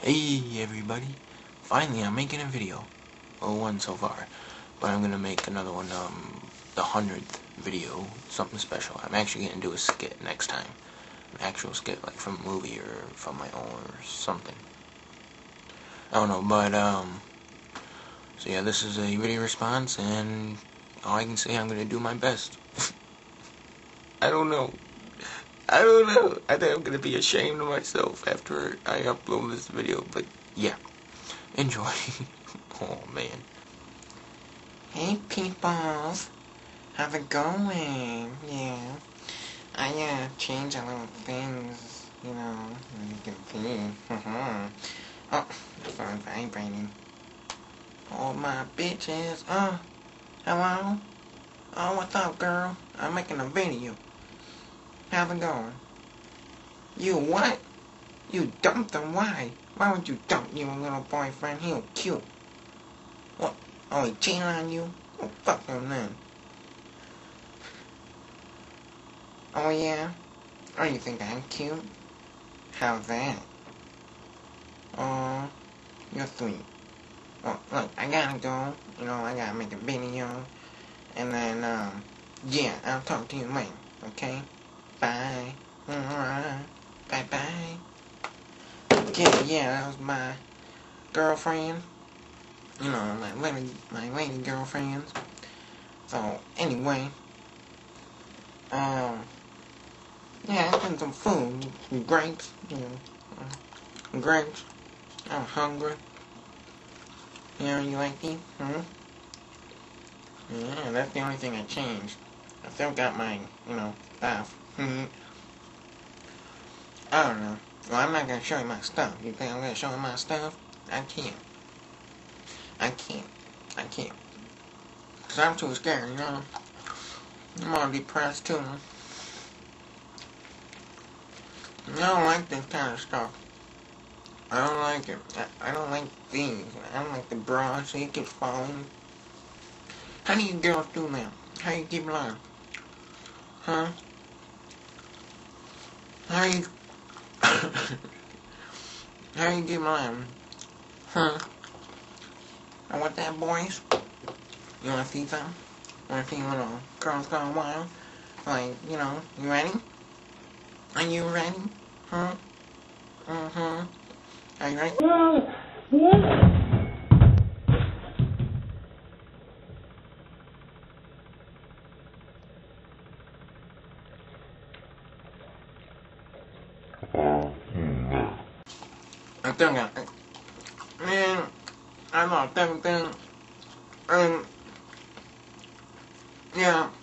Hey everybody, finally I'm making a video. Well, one so far, but I'm gonna make another one, the 100th video, something special. I'm actually gonna do a skit next time. An actual skit, like from a movie or from my own or something. I don't know, but, so yeah, this is a video response, and all I can say, I'm gonna do my best. I don't know. I think I'm gonna be ashamed of myself after I upload this video, but yeah. Enjoy. Oh man. Hey peoples, how's it going? Yeah, I changed a little things, as you can see. Oh, the phone's vibrating. Oh my bitches, hello? Oh, what's up girl? I'm making a video. How's it going? You what? You dumped him, why? Why would you dump your little boyfriend? He was cute. What? Oh, he cheated on you? Oh, fuck him then. Oh yeah? Oh, you think I'm cute? How's that? Oh, you're sweet. Well, look, I gotta go. I gotta make a video. And then, yeah, I'll talk to you later, okay? Bye. Alright. Bye-bye. Okay, yeah, that was my girlfriend. My lady girlfriend. So, anyway, yeah, it's been some food, some grapes, grapes. I'm hungry. You like these? Yeah, that's the only thing I changed. I still got my, stuff. I don't know. Well, I'm not gonna show you my stuff. You think I'm gonna show you my stuff? I can't. I can't. I can't. Cause I'm too scared, I'm all depressed too. I don't like this kind of stuff. I don't like it. I don't like these. I don't like the bra, so it keeps falling. How do you girls do that? How you keep lying? Huh? How you... How you keep lying? Huh? I want that, boys? You wanna see something? Wanna see little girls gone wild? Like, you ready? Are you ready? Huh? Mm-hmm. Are you ready? I think man, I lost everything. Yeah.